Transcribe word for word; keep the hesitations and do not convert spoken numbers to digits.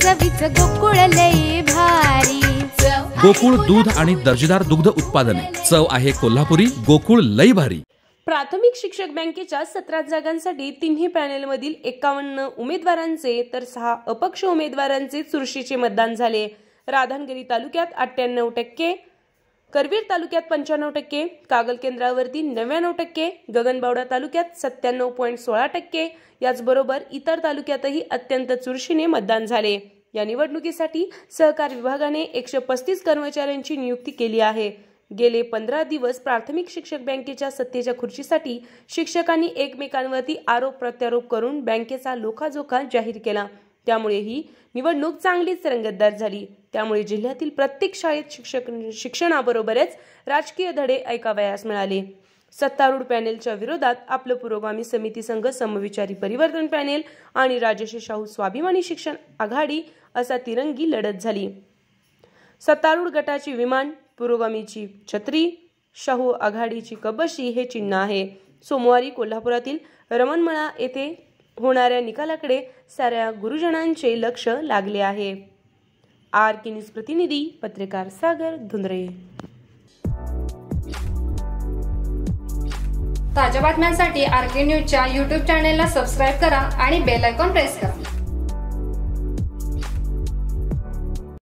चवीचं गोकुळ लई भारी। गोकुळ दूध आणि दर्जेदार दुग्ध उत्पादने, चव आहे कोल्हापुरी, गोकुळ लई भारी। प्राथमिक शिक्षक बँकेच्या सतरा जागांसाठी तिन्ही पॅनेलमधील एकावन्न उमेदवारांचे तर सहा अपक्ष उमेदवारांचे चुरशीचे मतदान झाले। राधानगरी तालुक्यात अठ्ठ्याण्णव टक्के, करवीर तालुक्यात पंच्याण्णव टक्के, कागल केंद्रावरती नव्याण्णव टक्के, गगनबावडा तालुक्यात सत्त्याण्णव पॉईंट सोळा टक्के, याचबरोबर इतर तालुक्यातही अत्यंत चुरशीने मतदान झाले। या निवडणुकीसाठी सहकार विभागाने एकशे पस्तीस कर्मचाऱ्यांची नियुक्ती केली आहे। गेले पंधरा दिवस प्राथमिक शिक्षक बँकेच्या सत्तेच्या खुर्चीसाठी शिक्षकांनी एकमेकांवरती आरोप प्रत्यारोप करून बँकेचा लोखाजोखा जाहीर केला। त्यामुळे ही निवडणूक चांगलीच रंगतदार झाली। त्यामुळे जिल्ह्यातील प्रत्येक शाळेत शिक्षक शिक्षणाबरोबरच राजकीय धडे ऐकावयास मिळाले। सत्तारूढ पॅनेलच्या विरोधात आपलं पुरोगामी समिती संघ, समविचारी परिवर्तन पॅनेल आणि राजश्री शाहू स्वाभिमानी शिक्षण आघाडी असा तिरंगी लढत झाली। सत्तारूढ गटाची विमान, पुरोगामीची छत्री, शाहू आघाडीची कबशी हे चिन्ह आहे। सोमवारी कोल्हापुरातील रमणमळा येथे होणाऱ्या निकालाकडे साऱ्या गुरुजनांचे लक्ष लागले आहे। आर के न्यूज प्रतिनिधी पत्रकार सागर धुंद्रे। ताज्या बातम्यांसाठी आर के न्यूजच्या यूट्यूब चॅनेलला सबस्क्राईब करा आणि बेल आयकॉन प्रेस करा।